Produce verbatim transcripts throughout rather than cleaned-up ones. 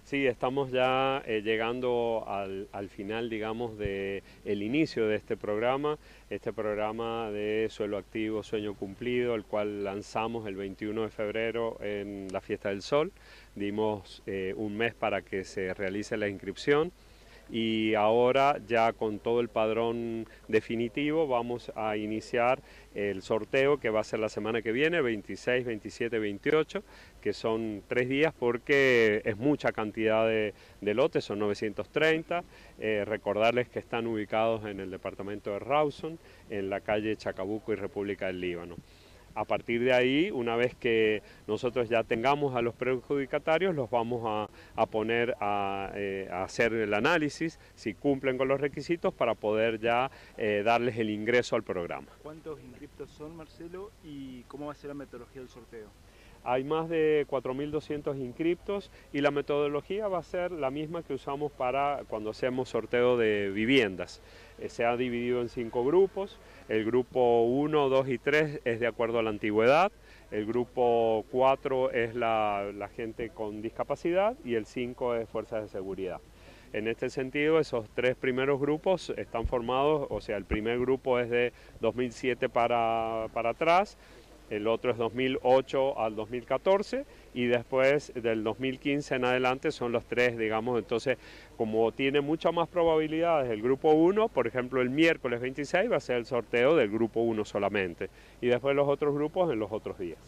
Sí, estamos ya eh, llegando al, al final, digamos, de el inicio de este programa, este programa de Suelo Activo, Sueño Cumplido, el cual lanzamos el veintiuno de febrero en la Fiesta del Sol. Dimos eh, un mes para que se realice la inscripción. Y ahora ya con todo el padrón definitivo vamos a iniciar el sorteo que va a ser la semana que viene, veintiséis, veintisiete, veintiocho, que son tres días porque es mucha cantidad de, de lotes, son novecientos treinta. Eh, recordarles que están ubicados en el departamento de Rawson, en la calle Chacabuco y República del Líbano. A partir de ahí, una vez que nosotros ya tengamos a los perjudicatarios, los vamos a, a poner a, eh, a hacer el análisis, si cumplen con los requisitos, para poder ya eh, darles el ingreso al programa. ¿Cuántos inscriptos son, Marcelo, y cómo va a ser la metodología del sorteo? Hay más de cuatro mil doscientos inscriptos y la metodología va a ser la misma que usamos para cuando hacemos sorteo de viviendas. Eh, se ha dividido en cinco grupos. El grupo uno, dos y tres es de acuerdo a la antigüedad. El grupo cuatro es la, la gente con discapacidad y el cinco es fuerzas de seguridad. En este sentido, esos tres primeros grupos están formados, o sea, el primer grupo es de dos mil siete para, para atrás, el otro es dos mil ocho al dos mil catorce y después del dos mil quince en adelante son los tres, digamos. Entonces, como tiene muchas más probabilidades el grupo uno, por ejemplo, el miércoles veintiséis va a ser el sorteo del grupo uno solamente y después los otros grupos en los otros días.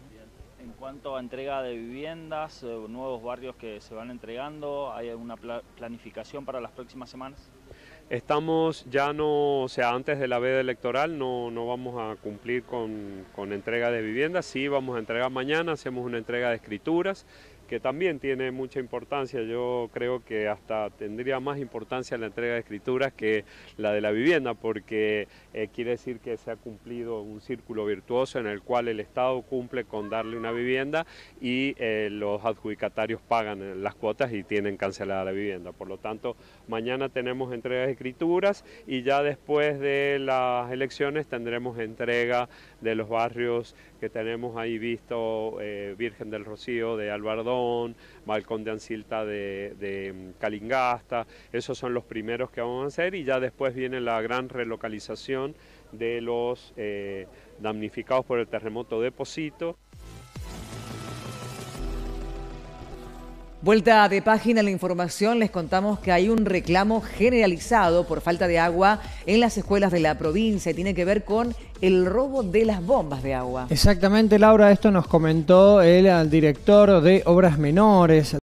En cuanto a entrega de viviendas, nuevos barrios que se van entregando, ¿hay alguna planificación para las próximas semanas? Estamos ya no, o sea, antes de la veda electoral no, no vamos a cumplir con, con entrega de viviendas, sí vamos a entregar mañana, hacemos una entrega de escrituras, que también tiene mucha importancia. Yo creo que hasta tendría más importancia la entrega de escrituras que la de la vivienda, porque eh, quiere decir que se ha cumplido un círculo virtuoso en el cual el Estado cumple con darle una vivienda y eh, los adjudicatarios pagan las cuotas y tienen cancelada la vivienda. Por lo tanto, mañana tenemos entrega de escrituras y ya después de las elecciones tendremos entrega de los barrios que tenemos ahí visto, eh, Virgen del Rocío de Albardón, Balcón de Ancilta de, de Calingasta. Esos son los primeros que vamos a hacer y ya después viene la gran relocalización de los eh, damnificados por el terremoto de Pocito. Vuelta de página a la información, les contamos que hay un reclamo generalizado por falta de agua en las escuelas de la provincia y tiene que ver con el robo de las bombas de agua. Exactamente, Laura, esto nos comentó el director de Obras Menores